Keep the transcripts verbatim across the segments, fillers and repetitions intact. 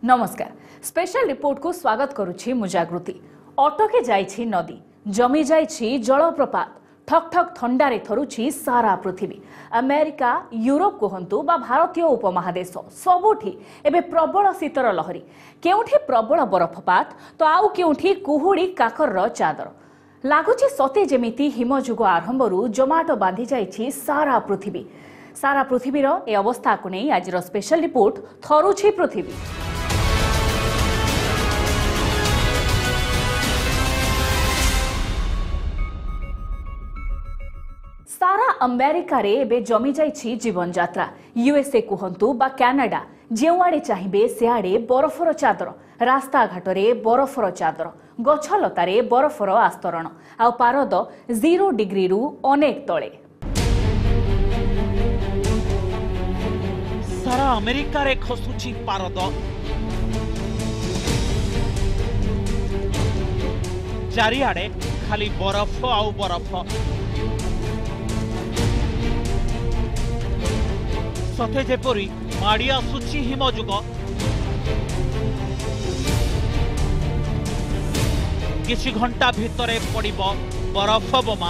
नमस्कार special report को स्वागत करुछि मु जागृति। अटके जाइछि नदी, जमी जाइछि जलप्रपात, ठक ठक थंडारे थरुछि सारा पृथ्वी। अमेरिका, यूरोप कहंतु बा भारतीय उपमहादेश सबुठी एबे प्रबल शीतर लहरी। केउठी प्रबल बरफपात तो आउ केउठी कुहुड़ी काकरर चादर। लागुछि सते जेमिति हिमजुग आरंभरू जमाट बांधि जाइछि सारा पृथ्वी। सारा पृथ्वीर ए अवस्था को नहीं आज स्पेशल रिपोर्ट थरुछि पृथ्वी। सारा अमेरिका रे एबे जमी जाइछि जीवन यात्रा। यूएसए कहंतु बा कनाडा, जेउआड़े चाहिए सियाड़े बरफर चादर, रास्ता घाटरे बरफर चादर, गछलतारे बरफर आस्तरण, आ पारद जीरो डिग्री रु अनेक तले। सारा अमेरिका रे खसुछि पारद, चारिआडे खाली बरफ आउ बरफ। सते जेपरी माड़ी आसुछि हिमजुग। किछि घंटा भितरे पड़िब बरफ बोमा।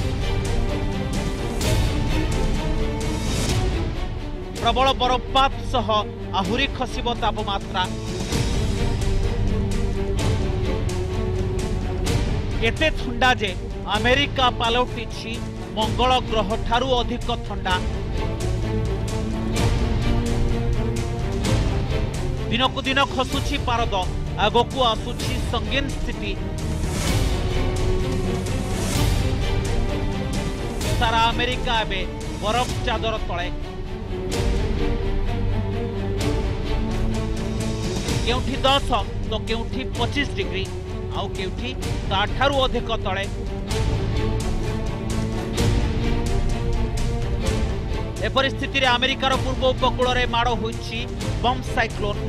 प्रबल बरफपात सह आहुरी खसिब तापमात्रा। एते ठंडा जे अमेरिका पालटिछि मंगल ग्रह ठारू अधिक ठंडा। दिनकु दिन खसुछि पारद, आगकु आसुछि संगीन स्थिति। सारा अमेरिका एबे बरफ चादर तले। केउठी दस तो केउठी पच्चीस डिग्री, आउ केउठी ताठारू अधिक तले। ए परिस्थिति रे अमेरिकार पूर्व उपकूल रे माड़ होइछि बम साइक्लोन।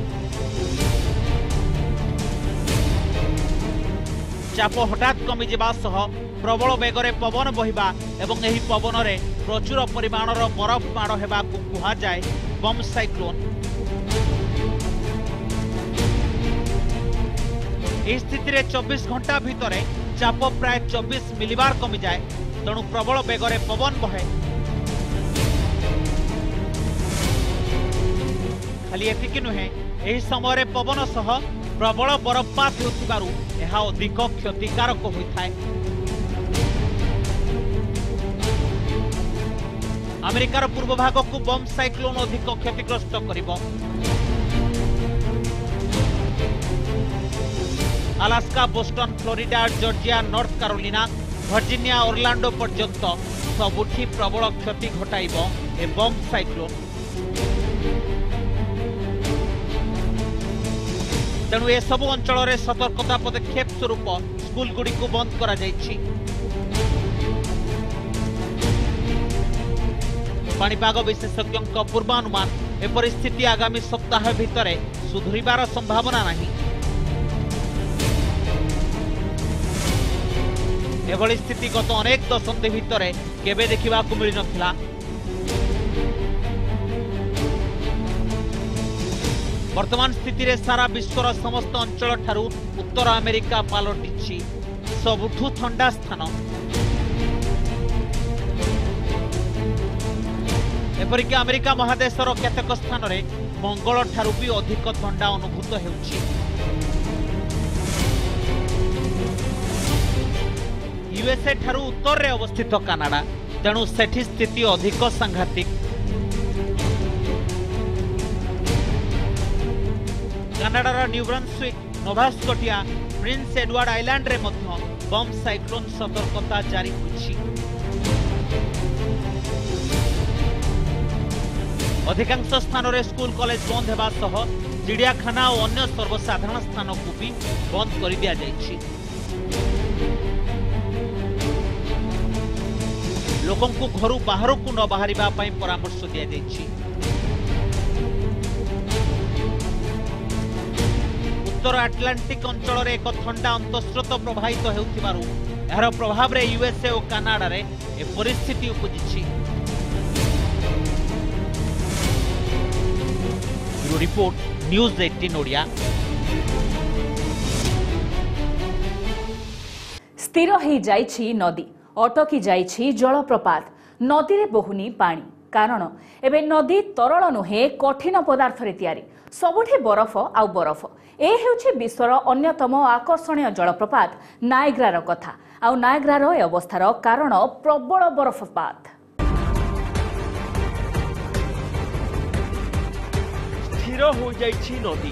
चाप हठात कमी जावा सह प्रबल बेगरे पवन बहिबा एवं एही पवन रे प्रचुर परिमाणर बरफ माड़ हेबाकु कुहा जाय बम साइक्लोन। एही स्थिति रे चौबीस घंटा भितरे चाप प्राय चौबीस मिलीबार कमी जाए, तेणु प्रबल बेगरे पवन बहे। खाली एतिकी नुहे, एही समय पवन सह प्रबल बरफपात होतिबारु एहा अधिक क्षतिकारक होइथाय। अमेरिकार पूर्व भाग को बम साइक्लोन अधिक क्षतिग्रस्त करिबो। Alaska, Boston, Florida, Georgia, North Carolina, Virginia, Orlando पर्यंत सबुठी प्रबल क्षति घटाइबो ए बम साइक्लोन। तेणु ए सबु अंचल रे सतर्कता पदक्षेप स्वरूप स्कूल गुड़ी को बंद करा जाइछि। पाणीपाग विशेषज्ञों पूर्वानुमान, ए परिस्थिति आगामी सप्ताह भितरे सुधुरिबार संभावना नहीं। एभली स्थिति गत अनेक दशंधि भितरे केबे देखिबाकु मिलि नथिला। वर्तमान स्थिति रे सारा विश्वर समस्त अंचल ठारू उत्तर अमेरिका पालटिछि सबुठु ठंडा स्थान। एपरिक अमेरिका महादेशर केतेक स्थान रे मंगल ठारू भी अधिक ठंडा अनुभूत हेउछि। यूएसए ठारू उत्तर रे अवस्थित कनाडा, तेणु सेठी स्थिति अधिक सांघातिक। कनाडार New Brunswick, Nova Scotia, Prince Edward Island रे मध्य बम साइक्लोन सतर्कता जारी होइछि। अधिकांश स्थान रे स्कूल कॉलेज बंद हेबा सह चिड़ियाखाना और अन्य सर्वसाधारण स्थान को भी बंद कर दिया जाइछि। लोकों को घरु बाहर को न बाहरिबा पई परामर्श दिया जाइछि। उत्तर आटलांटिक अंचल रे एक ठंडा अंतस्रोत प्रभावित हेउथिबारु एहार प्रभाव रे यूएसए और कनाडा रे ए परिस्थिति उपजिछि। रिपोर्ट न्यूज अठारह ओडिया। स्थिर हो जाइछि नदी, अटकी जाइछि जलप्रपात, नदी रे बहुनी पानी। कारण एबे नदी तरल नुहे कठिन पदार्थ रे तयारी, सबुठी बरफ आउ बरफ। ए हेउछि विश्वर अन्यतम आकर्षणीय जलप्रपात नायग्रार कथा। आउ नायग्रार ए अवस्थार कारण प्रबल बरफपात। स्थिर हो जाइछि नदी,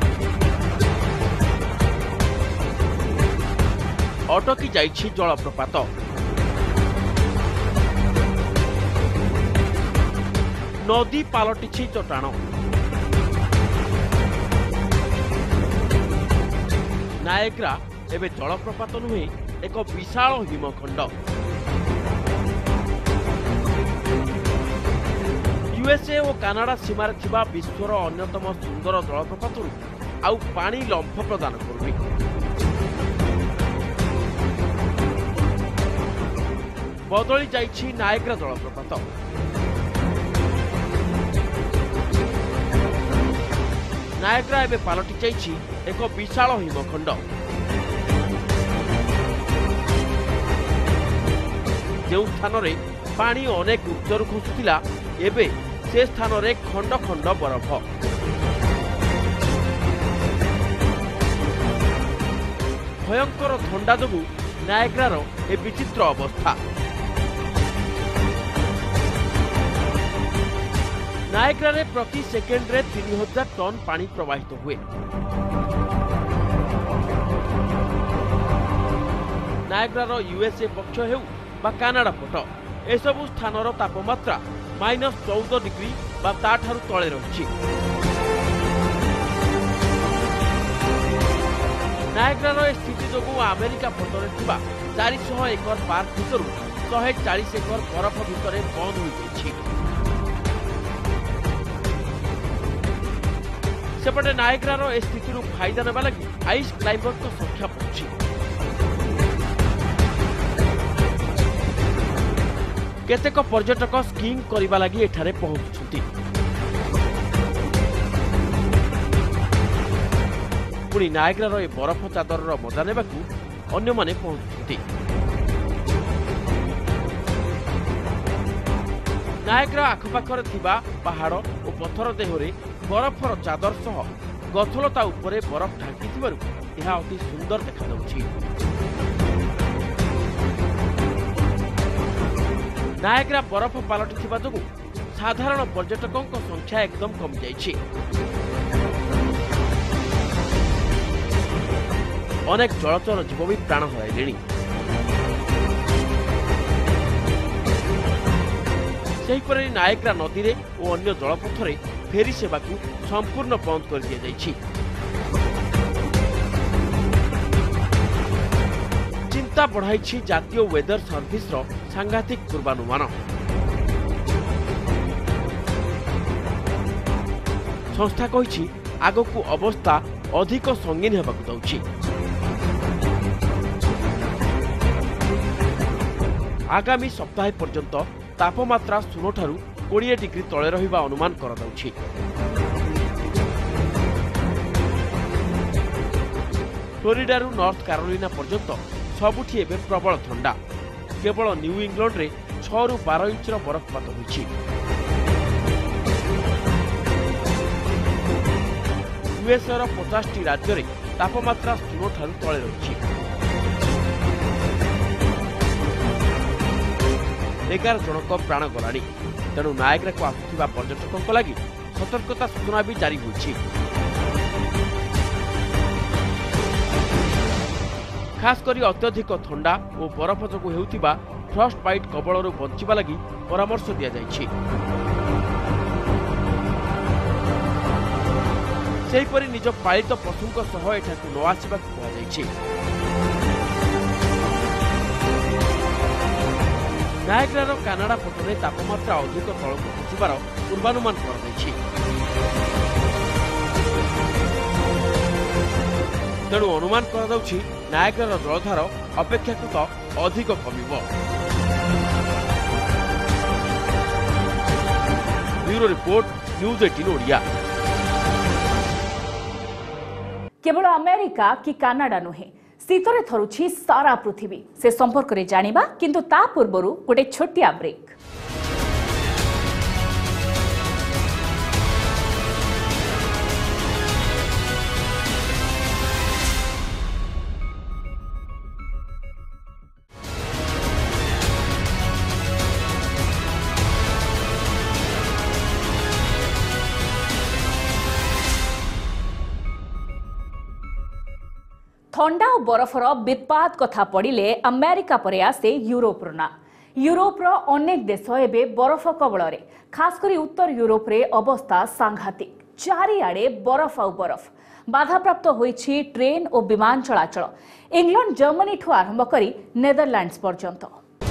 अटकी जाइछि जलप्रपात, नदी पालटिछि चट्टाण। नायग्रा एबे जलप्रपात नुहे एक विशाल हिमखंड। यूएसए और कानाडा सीमार थिबा विश्वर अन्यतम सुंदर जलप्रपातरू आउ पानी लंफ प्रदान करुनी। बदली जाइछि नायग्रा जलप्रपात। नायग्रा एबे पालटि जाइछि एक विशाल हिमखंड। जो स्थान रे पानी अनेक उच्चरू खसुथिला एबे से स्थान रे खंड खंड बरफ। भयंकर थंडा जोगु नायग्रार ए विचित्र अवस्था। नायग्रारे प्रति सेकेंड रे तीन हजार टन पानी प्रवाहित हुए। नायग्रार यूएसए पक्ष हेउ बा कानाडा पट एसबु स्थानर तापमात्रा माइनस चौदह डिग्री बा ताठारु तले रहिछि। नायग्रार ए स्थिति जोगु अमेरिका पटरे थिबा चार सौ एकर पार्क भितरु एक सौ चालीस एकर बरफ भितरे बंद होई जाइछि। सेपटे नायग्रार ए स्थिति फायदा नेबा लगी आइस क्लाइंबर को संख्या पड़ुछि। केतेक पर्यटक स्कीइंग करिबा लगी एठारे पहुंचुछंती। पुणी नायग्रार ए बरफ चादरर मजा नेबाकू अन्य माने पहुंचुछंती। नायग्रा आखपाखरे थिबा पहाड़ और पथर देहरे बरफर चादर सह गछलता उपरे बरफ ढांकी थिबारु यह अति सुंदर देखा जाउछि। नायग्रा बरफ पालटि थिबा जोगु साधारण पर्यटकों संख्या एकदम कमी जाइछि। अनेक जलचर जीव भी प्राण हराइलेଣି। सेहिपरि नायग्रा नदी रे और अन्य जलपथरे फेरी सेवा को संपूर्ण बंद कर दिया जाइछि। चिंता बढ़ाई जातीय वेदर सर्विस रो सांघातिक पूर्वानुमान। संस्था कहिछि आगकू अवस्था अधिक संगीन हेबाकू जाउछि। आगामी सप्ताह पर्यंत तापमात्रा शून्य ठारू बीस डिग्री तले रहिबा अनुमान करा जाउछि। फ्लोरिडारू नॉर्थ कैरोलिना पर्यंत सबुठी एबे प्रबल ठंडा। केवल न्यू इंग्लैंड रे छह रु बारह इंचर बरफपात होइछि। यूएसए पचास टी राज्य रे तापमात्रा शून्य ठारू तले रहिछि। एगार जनक प्राण गलाणी। तेणु नायग्रा को आसुथिबा पर्यटकों लगी सतर्कता सूचना भी जारी होइछि। खास करी अत्यधिक ठंडा और बरफ जोगु हेउथिबा फ्रस्ट बाइट कबलरू बंचिबा लगी परामर्श दिया जाइछि। सेहिपरि निज पालित पशुंक सह एठाकु न आसिबाकू कुहा जाइछि। नायग्रार कानाडा पटरे तापमात्रा अधिक तलक खसिबार पूर्वानुमान कराଯାଇଛି। तेणु अनुमान कराଯାଉଛି नायग्रार जलधार अपेक्षाकृत अधिक कमिब। ब्यूरो रिपोर्ट न्यूज अठारह ओडिया। केवल अमेरिका कि कानाडा नुहे शीतरे थरुछि सारा पृथ्वी से संपर्क में जानिबा किंतु ता पूर्वरु गोटे छोटिया ब्रेक। ठंडा और बरफर विपात कथा पड़िले अमेरिका पर आसे यूरोप ना यूरोपर अनेक देश एवं बरफ कबल खासकर उत्तर यूरोप रे अवस्था सांघातिक चारिआडे बरफ आउ बरफ बाधाप्राप्त होइछि ट्रेन और विमान चलाचल इंग्लैंड जर्मनी ठू आरंभ करी नेदरलैंड्स पर्यंत।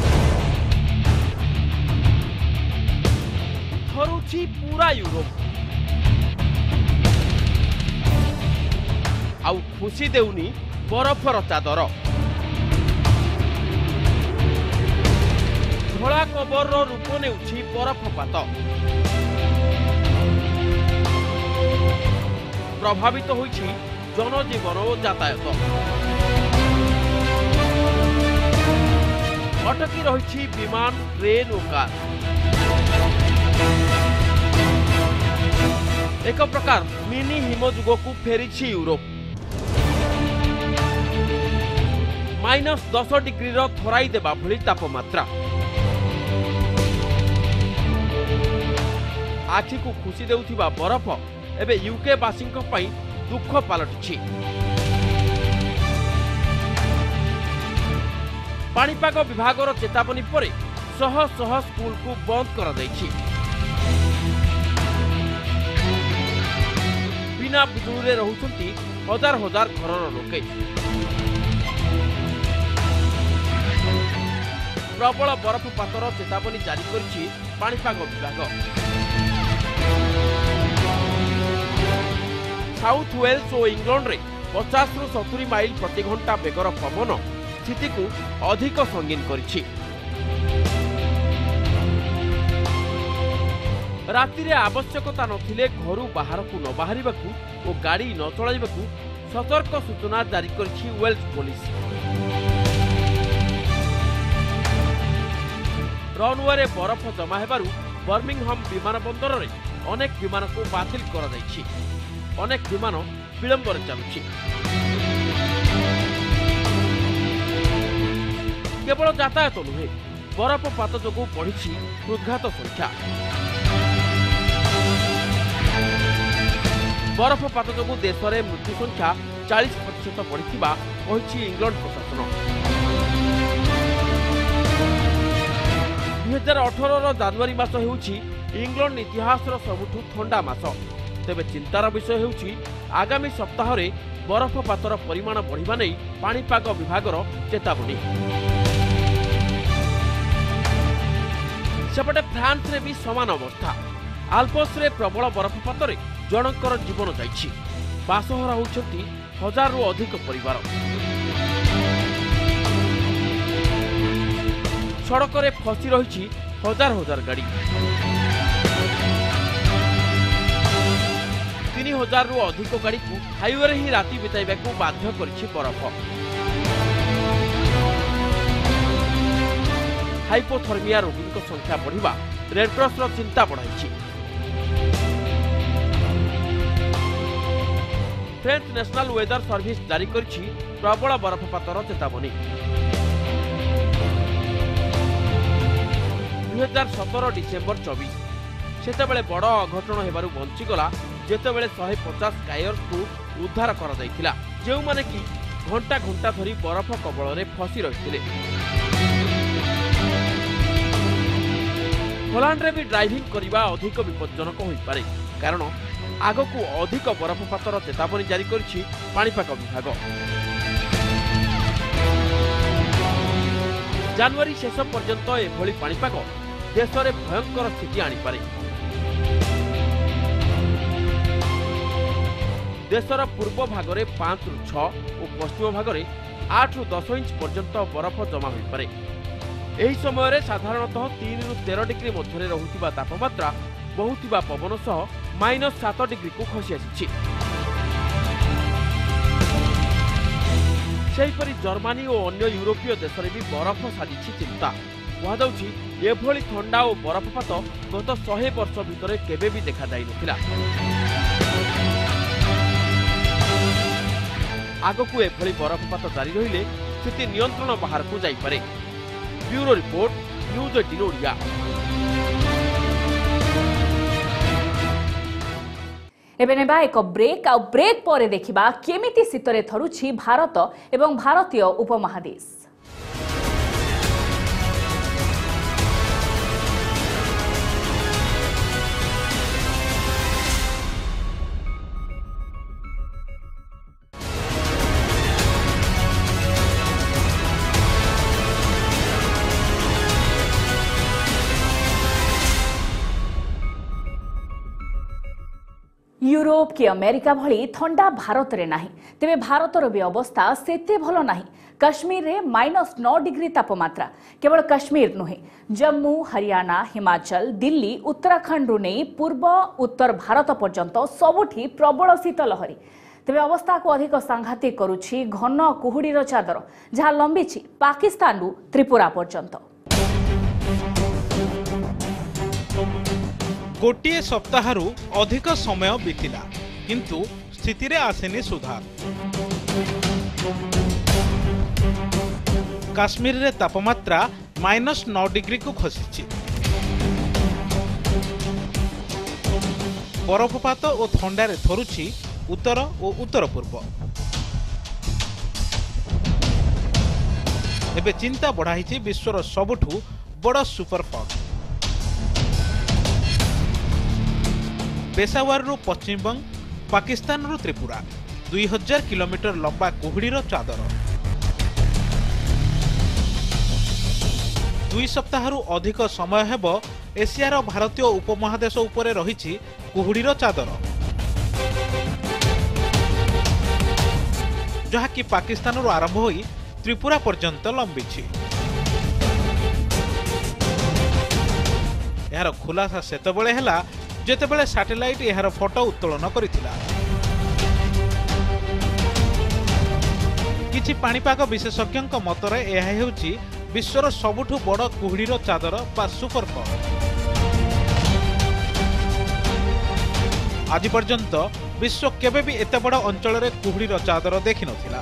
थरुछि पूरा यूरोप आउ खुशी देउनी बरफर चादर धला कबर रूप नेउछि बरफपात प्रभावित होइछि जनजीवन और यातायात अटकी रही विमान ट्रेन और कार एक प्रकार मिनी हिमजुग को फेरी यूरोप माइनस दस डिग्री थराई देबा भली तापमात्रा आखि को खुशी देउथिबा बरफ एबे यूके वासिंक पई दुख पालटिछि। पाणीपाग विभागर चेतावनी परे शह शह स्कूल को बंद कर दैछि। बिना बिजुली रे रहुछंती हजार हजार घरर लोके प्रबल बरफपातर चेतावनी जारी करिछि पाणीपाग विभाग। साउथ वेल्स और इंग्लैंड रे पचास रु सत्तरी माइल प्रति घंटा बेगर पवन स्थिति को अधिक संगीन करिछि। राति रे आवश्यकता नथिले घरु बाहर को न बाहरिबाकू और गाड़ी न चलाइबाकू सतर्क सूचना जारी करिछि वेल्स पुलिस। रनवे बरफ जमा हेबारु बर्मिंगहाम विमानबंदर रे अनेक विमान को बातिल कर दैछि। अनेक विमान विलंब रे चलुछि। केवल यातायात नुहे बरफपात जोगु बढ़िछि हृदघात संख्या। बरफपात जोगु देश में मृत्यु संख्या चालीस प्रतिशत बढ़िथिबा कहिछि इंग्लैंड प्रशासन। दुई हजार अठर जनवरी मास हेउछि इंग्लैंड इतिहास सबुठु ठंडा मास। तेबे चिंतार विषय हेउछि आगामी सप्ताह रे बरफपातर परिमाण बढ़िबा नै पाणीपाग विभागर चेतावनी। सेपटे फ्रांस रे भी समान अवस्था। आल्पस रे प्रबल बरफपात रे जनकर जीवन जाइछि। बासहरा होउछंती हजार रु अधिक परिवार। सड़क रे फसी रही हजार हजार गाड़ी। तीन हजार रु अधिक गाड़ी को हाईवे रे ही राति बिताइबा को बाध्य करिछि बरफ। हाइपोथर्मिया रोगी संख्या बढ़िबा रेडक्रॉस रो चिंता बढ़ाइछि। फ्रेंच नेशनल वेदर सर्विस जारी करिछि प्रबल बरफपातर चेतावनी। दुई हजार सतर डिसेम्बर चौबीस सेतेबेले बड़ अघटन हेबारु बंचीगला जेतेबेले शहे पचास कायर्स को उद्धार कर दैथिला जेउ माने कि घंटा घंटा धरी बरफ कबल रे फसी रहिथिले। होलांड रे भी ड्राइविंग करिबा अधिक विपज्जनक होई पारे कारण आगकू अधिक बरफपातर चेतावनी जारी करिछि पाणीपाग विभाग। जनवरी शेष पर्यंत एभली पाणीपाग देश में भयंकर स्थिति आनीपारे। देशर पूर्व भाग में पांच रु छह और पश्चिम भाग में आठ रु दस इंच पर्यंत बरफ जमा हो पारे। एही समय साधारणतः तीन रु तेरह डिग्री मध्य रहुथिबा तापमात्रा बहुथिबा पवन सह माइनस सात डिग्री को खसी आसी। सेहीपरि जर्मनी और अन्य यूरोपीय देश में भी बरफ साजिछि चिंता। कहुछि एभली ठंडा और बरफपात गत सौ वर्ष भितर केबे भी देखा जाई नथिला। आगकू एभली बरफपात जारी रहिले स्थिति नियंत्रण बाहर को जाई पारे। ब्यूरो रिपोर्ट, न्यूज अठारह ओडिया। एबे नेबा एक ब्रेक आ ब्रेक पर देखिबा केमिति शीतरे थरुछि भारत एवं भारतीय उपमहादेश। यूरोप कि अमेरिका भली ठंडा भारत रे नाही, तेबे भारतर भी अवस्था सेते भलो नाही। कश्मीर रे माइनस नौ डिग्री तापमात्रा। केवल कश्मीर नुहे, जम्मू, हरियाणा, हिमाचल, दिल्ली, उत्तराखंड रु नहीं पूर्व उत्तर भारत पर्यंत सबुठी प्रबल शीत लहरी। तेबे अवस्था को अधिक सांघातिक करुछि घन कुहुडीर चादर, जहाँ लंबीछि पाकिस्तान रु त्रिपुरा पर्यंत। गोटे सप्ताहरु अधिक समय बीतिला, किंतु स्थिति रे आसेनी सुधार। काश्मीर रे तापमात्रा माइनस नौ डिग्री को खसी। बरफपात और थंडारे थरुछि उत्तर और उत्तर पूर्व। एबे चिंता बढ़ाई विश्वर सबुठू बड़ सुपर फॉग। पेशावर रु पश्चिमबंग, पाकिस्तान रु त्रिपुरा दुई हजार किलोमीटर लंबा कुहुडीर चादर। दुई सप्ताहरु अधिक समय हेब एशियार भारतीय उपमहादेश उपरे रहिछि कुहुडीर चादर, जहाँकि पाकिस्तान रु आरंभ होई त्रिपुरा पर्यंत लंबीछि। यार खुलासा सेतबेले हेला जेतेबेले सैटेलाइट यार फोटो उत्तोलन करिथिला। किछि पाणीपाग विशेषज्ञों मतरे यह हेउछि विश्वर सबुठु बड़ कुहुडीर चादर बा सुपर फॉग। आज पर्यंत विश्व केबे भी एते बड़ अंचल रे कुहुडीर चादर देखि नथिला।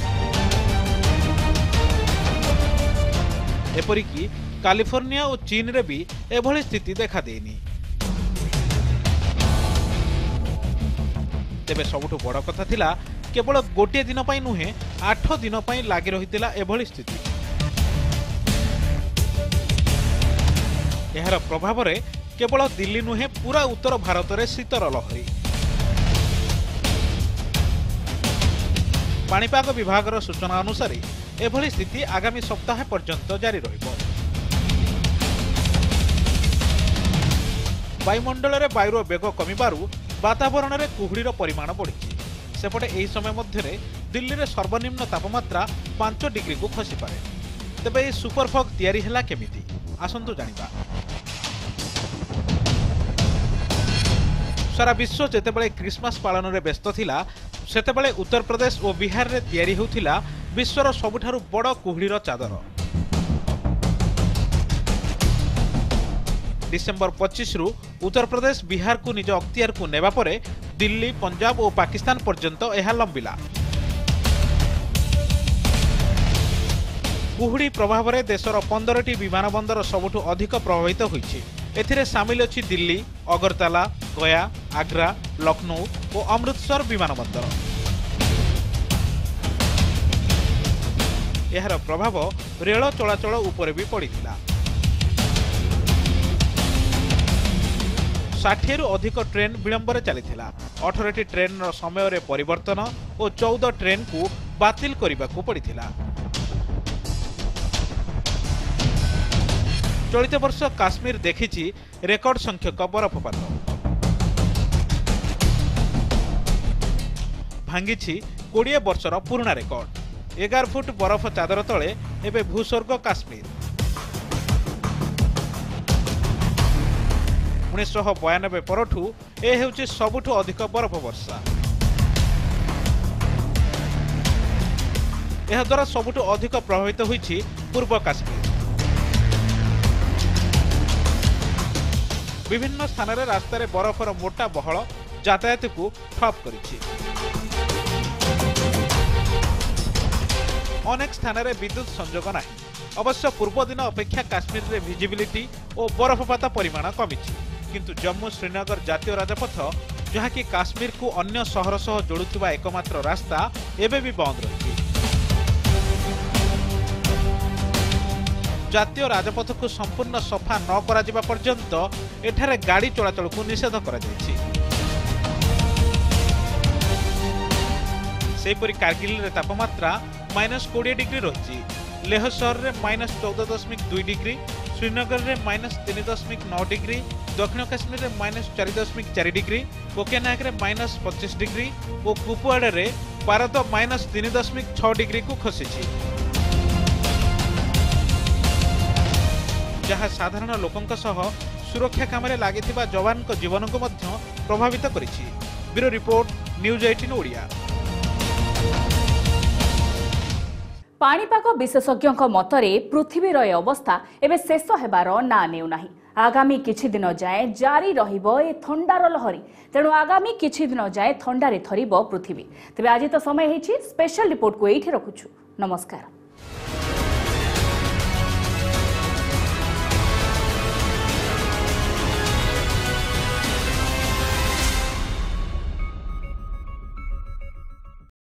एपरिकी कैलिफोर्निया और चीन रे भी एभली स्थिति देखा देनी। तेबे सबुठु बड़ कथा थिला केवल गोटे दिन पई नुहे आठ दिन पई लागि रहितिला एभली स्थिति। एहार प्रभाव रे केवल दिल्ली नुहे पूरा उत्तर भारत रे शीतर लहरी। पाणीपाग विभागर सूचना अनुसार एभली स्थिति आगामी सप्ताह पर्यंत जारी रहिबो। वायुमंडल रे वायुर बेग कमिबारु वातावरण रे कुहुडीर परिमाण बढ़ी। सेपटे एही समय मध्य दिल्ली रे सर्वनिम्न तापमात्रा पांच डिग्री को खसी पारे। तेबे ए सुपर फॉग तैयारी हैला केमिति आसंतु जानिबा। सारा विश्व जेतेबेले क्रिसमस पालन रे व्यस्त थिला, सेतेबेले उत्तर प्रदेश और बिहार रे तैयारी होउथिला विश्वर सबुठारु बड़ कुहुडीर चादर। डिसेंबर पच्चीस रु उत्तर प्रदेश बिहार को निज अख्तियार को नेबा परे दिल्ली, पंजाब और पाकिस्तान पर्यंत यह लंबिला। कुहुडी प्रभाव रे देशर पंद्रह टी विमान बंदर सबुठु अधिक प्रभावित होइछि। एथिरे शामिल अछि दिल्ली, अगरतला, गया, आग्रा, लखनऊ और अमृतसर विमान बंदर। एहार प्रभाव रेल चलाचल उपरे भी पड़िथिला। साठ रु अधिक ट्रेन विलंबर चलीथिला। अठारह टी ट्रेन समय रे परिवर्तन और चौदह ट्रेन को बातिल करने पड़िथिला। चलित वर्ष काश्मीर देखिछि रेकर्ड संख्यक बरफपात। भांगिछि बीस वर्षर पुराना रेकर्ड। एगार फुट बरफ चादर तले एबे भूस्वर्ग काश्मीर। उन्नीस बयानबे परठू ए हेउछि सबुठु अधिक बरफ वर्षा। एहाद्वारा सबुठु अधिक प्रभावित होइछि पूर्व काश्मीर। विभिन्न स्थान रे रास्ता रे बरफर मोटा बहल यातायात को ठप करिछि। अनेक स्थान रे विद्युत संजोग नाही। अवश्य पूर्व दिन अपेक्षा काश्मीर रे विजिबिलिटी और बरफपात परिमाण कमिछि, किंतु जम्मू श्रीनगर जातीय राजपथ जहाँकि काश्मीर को अन्य सहर सह जोड़ुथिबा एकमात्र रास्ता एबे भी बंद रहिछि। जातीय राजपथ को संपूर्ण सफा न करा जिबा पर्यंत एठारे गाड़ी चलाचल को निषेध करा जायछि। सेपरि कारगिल रे तापमात्रा माइनस कोड़े डिग्री रही। लेह सहर में माइनस चौदह दशमिक दुई डिग्री, श्रीनगर में माइनस तीन दशमिक नौ डिग्री, दक्षिण काश्मीर में माइनस चार दशमिक चार डिग्री, कोकेनाग में माइनस पच्चीस डिग्री और कुपवाड़ा रे पारद माइनस तीन दशमिक छह डिग्री को खसी, जहाँ साधारण लोकंक सह सुरक्षा काम लगी जवान जीवन को प्रभावित करिछि। ब्यूरो रिपोर्ट न्यूज अठारह ओडिया। पाणीपाग विशेषज्ञों मतरे पृथ्वीर ए अवस्था एवं शेष हेबार ना नेउ नाही। आगामी किछि दिन जाए जारी रहिबो ए थंडार लहरी। तेणु आगामी किछि दिन जाए थंडारे थरिबो पृथ्वी। तेबे आज तो समय हेछि स्पेशल रिपोर्ट को एठी रखुछु। नमस्कार।